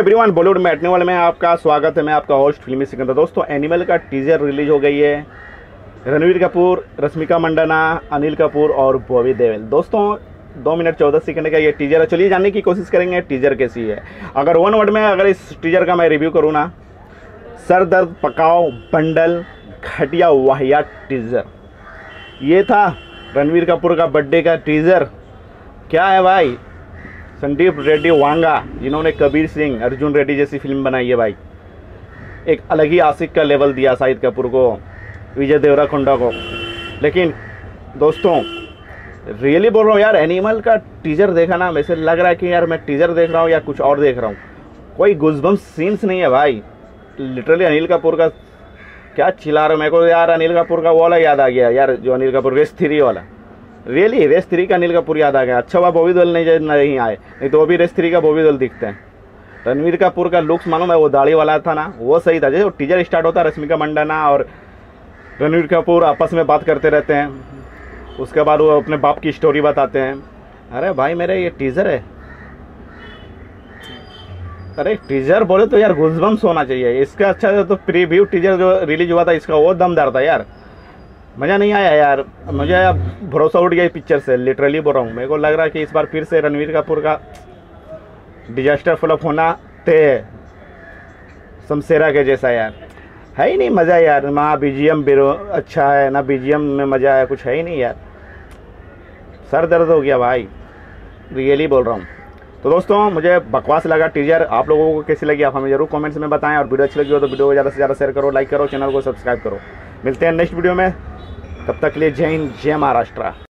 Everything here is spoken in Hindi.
एवरीवन, बॉलीवुड मैटनी में आपका स्वागत है। मैं आपका होस्ट फिल्मी सिकंदर। दोस्तों, एनिमल का टीजर रिलीज हो गई है। रणवीर कपूर, रश्मिका मंदाना, अनिल कपूर और बॉबी देओल। दोस्तों, 2 मिनट 14 सेकंड का ये टीजर है। चलिए जानने की कोशिश करेंगे टीजर कैसी है। अगर वन वर्ड में अगर इस टीजर का मैं रिव्यू करूँ ना, सर दर्द पकाओ बंडल घटिया वाहियात टीजर। ये था रणवीर कपूर का बर्थडे का टीजर। क्या है भाई, संदीप रेड्डी वांगा जिन्होंने कबीर सिंह, अर्जुन रेड्डी जैसी फिल्म बनाई है भाई, एक अलग ही आशिक का लेवल दिया शाहिद कपूर को, विजय देवराकोंडा को। लेकिन दोस्तों, रियली बोल रहा हूँ यार, एनिमल का टीजर देखा ना, वैसे लग रहा है कि यार मैं टीजर देख रहा हूँ या कुछ और देख रहा हूँ। कोई गूज़बम्स सीन्स नहीं है भाई। लिटरली अनिल कपूर का क्या चिल्ला रहा है। मेरे को यार अनिल कपूर का वो वाला याद आ गया यार, जो अनिल कपूर रेस 3 वाला। रियली रेस 3 का अनिल कपूर याद आ गया। अच्छा हुआ बॉबी देओल नहीं आए, नहीं तो वो भी रेस 3 का बॉबी देओल दिखते हैं। रणवीर कपूर का लुक्स मालूम है, वो दाढ़ी वाला था ना, वो सही था। जैसे टीजर स्टार्ट होता है, रश्मिका मंदाना और रणवीर कपूर आपस में बात करते रहते हैं, उसके बाद वो अपने बाप की स्टोरी बताते हैं। अरे भाई मेरे ये टीजर है। अरे टीजर बोले तो यार गूज़बम्स होना चाहिए। इसका अच्छा तो प्रीव्यू टीजर जो रिलीज हुआ था, इसका वो दमदार था यार। मज़ा नहीं आया यार, मुझे भरोसा उठ गया पिक्चर से। लिटरली बोल रहा हूँ, मेरे को लग रहा है कि इस बार फिर से रणवीर कपूर का डिजास्टर फ्लॉप होना तय है, शमशेरा के जैसा यार। है ही नहीं मज़ा यार, ना बीजीएम अच्छा है, ना बीजीएम में मज़ा है, कुछ है ही नहीं यार। सर दर्द हो गया भाई, रियली बोल रहा हूँ। तो दोस्तों, मुझे बकवास लगा टीजर। आप लोगों को कैसी लगी आप हमें जरूर कमेंट्स में बताएं, और वीडियो अच्छी लगी हो तो वीडियो को ज़्यादा से ज़्यादा शेयर करो, लाइक करो, चैनल को सब्सक्राइब करो। मिलते हैं नेक्स्ट वीडियो में, तब तक के लिए जय हिंद, जय महाराष्ट्र।